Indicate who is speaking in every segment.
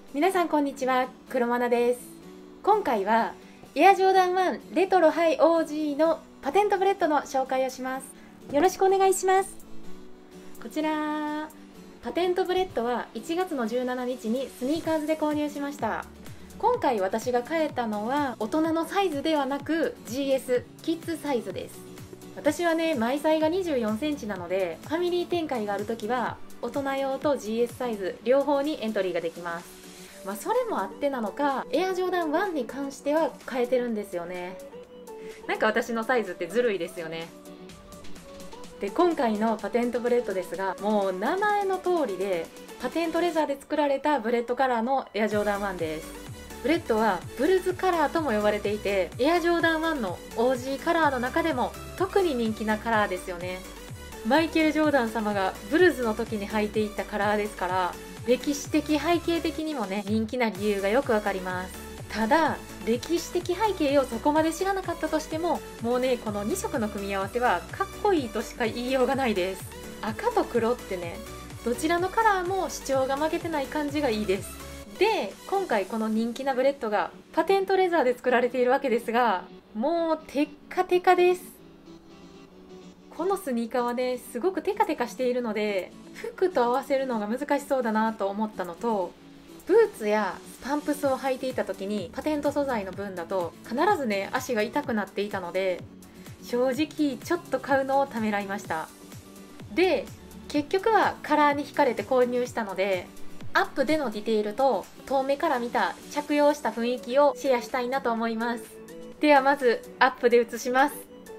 Speaker 1: 皆さんこんにちは、黒マナです。今回はエアジョーダン1レトロハイ OG のパテントブレッドの紹介をします。よろしくお願いします。こちらパテントブレッドは1月の17日にスニーカーズで購入しました。今回私が買えたのは大人のサイズではなく GS キッズサイズです。私はね、マイサイが24センチなので、ファミリー展開があるときは大人用と GS サイズ両方にエントリーができます。それもあってなのか、エアジョーダン1に関しては変えてるんですよね。なんか私のサイズってずるいですよね。で、今回のパテントブレッドですが、もう名前の通りでパテントレザーで作られたブレッドカラーのエアジョーダン1です。ブレッドはブルズカラーとも呼ばれていて、エアジョーダン1の OG カラーの中でも特に人気なカラーですよね。マイケル・ジョーダン様がブルズの時に履いていったカラーですから、歴史的背景的にもね、人気な理由がよくわかります。ただ歴史的背景をそこまで知らなかったとしても、もうね、この2色の組み合わせはかっこいいとしか言いようがないです。赤と黒ってね、どちらのカラーも主張が負けてない感じがいいです。で、今回この人気なブレッドがパテントレザーで作られているわけですが、もうテッカテカです。このスニーカーはね、すごくテカテカしているので、服と合わせるのが難しそうだなと思ったのと、ブーツやパンプスを履いていた時にパテント素材の分だと必ずね、足が痛くなっていたので、正直ちょっと買うのをためらいました。で、結局はカラーに惹かれて購入したので、アップでのディテールと遠目から見た着用した雰囲気をシェアしたいなと思います。ではまずアップで写します。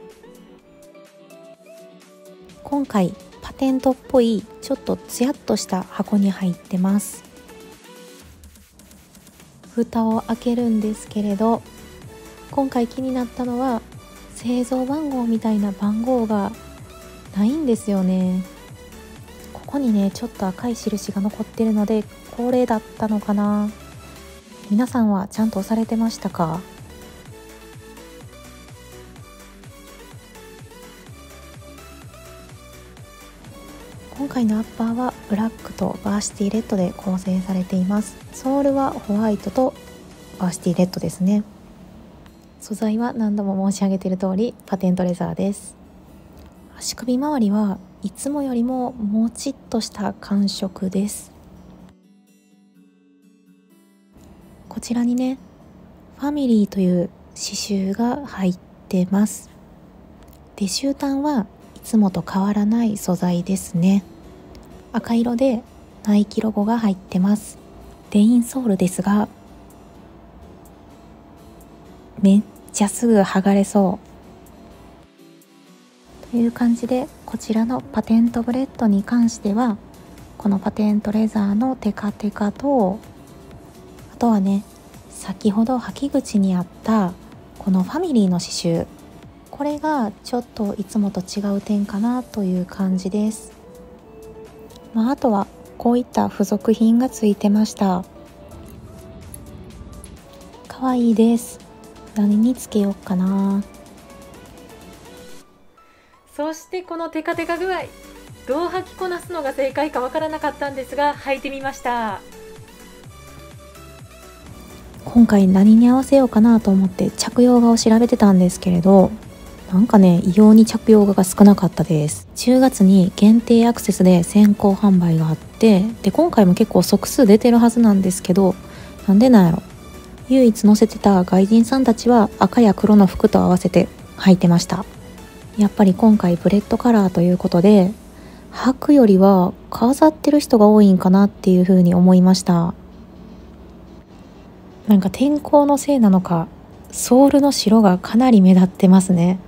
Speaker 2: 今回パテントっぽいちょっとツヤっとした箱に入ってます。蓋を開けるんですけれど、今回気になったのは製造番号みたいな番号がないんですよね。ここにね、ちょっと赤い印が残ってるので、これだったのかな。皆さんはちゃんと押されてましたか？今回のアッパーはブラックとバーシティレッドで構成されています。ソールはホワイトとバーシティレッドですね。素材は何度も申し上げている通りパテントレザーです。足首周りはいつもよりももちっとした感触です。こちらにね、ファミリーという刺繍が入ってます。で、終端はいつもと変わらない素材ですね。赤色でナイキロゴが入ってます。で、インソールですが、めっちゃすぐ剥がれそうという感じで、こちらのパテントブレッドに関してはこのパテントレザーのテカテカと、あとはね、先ほど履き口にあったこのファミリーの刺繍、これがちょっといつもと違う点かなという感じです。あとはこういった付属品がついてました。かわいいです。何につけようかな。
Speaker 1: そしてこのテカテカ具合、どう履きこなすのが正解かわからなかったんですが、履いてみました。
Speaker 2: 今回何に合わせようかなと思って着用画を調べてたんですけれど、なんかね、異様に着用画が少なかったです。10月に限定アクセスで先行販売があって、で今回も結構即数出てるはずなんですけど、なんでなんやろ。唯一載せてた外人さんたちは赤や黒の服と合わせて履いてました。やっぱり今回ブレッドカラーということで、履くよりは飾ってる人が多いんかなっていう風に思いました。なんか天候のせいなのか、ソールの白がかなり目立ってますね。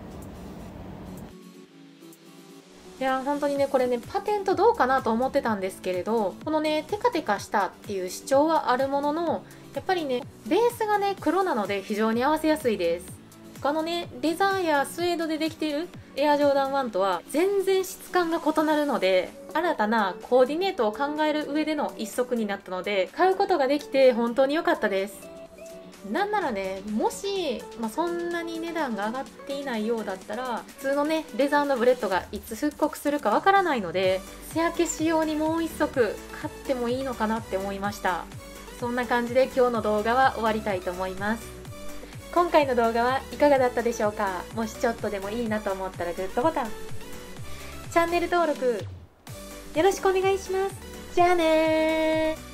Speaker 1: いや本当にね、これね、パテントどうかなと思ってたんですけれど、このね、テカテカしたっていう主張はあるものの、やっぱりね、ベースがね、黒なので非常に合わせやすいです。他のね、レザーやスエードでできているエアジョーダン1とは全然質感が異なるので、新たなコーディネートを考える上での一足になったので、買うことができて本当に良かったです。なんならね、もし、そんなに値段が上がっていないようだったら、普通のね、レザーのブレッドがいつ復刻するかわからないので、艶消し用にもう一足買ってもいいのかなって思いました。 そんな感じで今日の動画は終わりたいと思います。今回の動画はいかがだったでしょうか。もしちょっとでもいいなと思ったらグッドボタン、チャンネル登録よろしくお願いします。じゃあねー。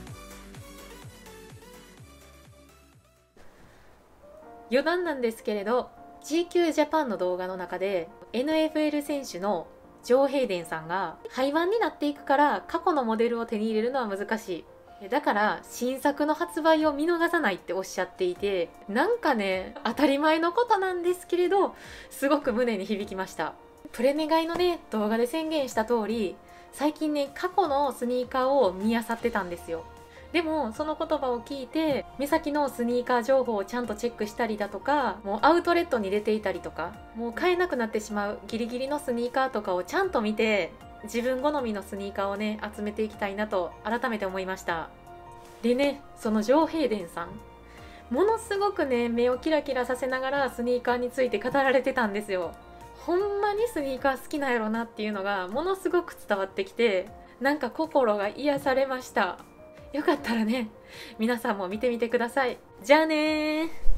Speaker 1: 余談なんですけれど、 GQ ジャパンの動画の中で NFL 選手のジョー・ヘイデンさんが廃盤になっていくから過去のモデルを手に入れるのは難しい、だから新作の発売を見逃さないっておっしゃっていて、なんかね、当たり前のことなんですけれどすごく胸に響きました。プレネガイのね動画で宣言した通り、最近ね過去のスニーカーを見漁ってたんですよ。でもその言葉を聞いて目先のスニーカー情報をちゃんとチェックしたりだとか、もうアウトレットに出ていたりとか、もう買えなくなってしまうギリギリのスニーカーとかをちゃんと見て、自分好みのスニーカーをね集めていきたいなと改めて思いました。でね、そのジョー・ヘイデンさん、ものすごくね目をキラキラさせながらスニーカーについて語られてたんですよ。ほんまにスニーカー好きなんやろなっていうのがものすごく伝わってきて、なんか心が癒されました。よかったらね皆さんも見てみてください。じゃあねー。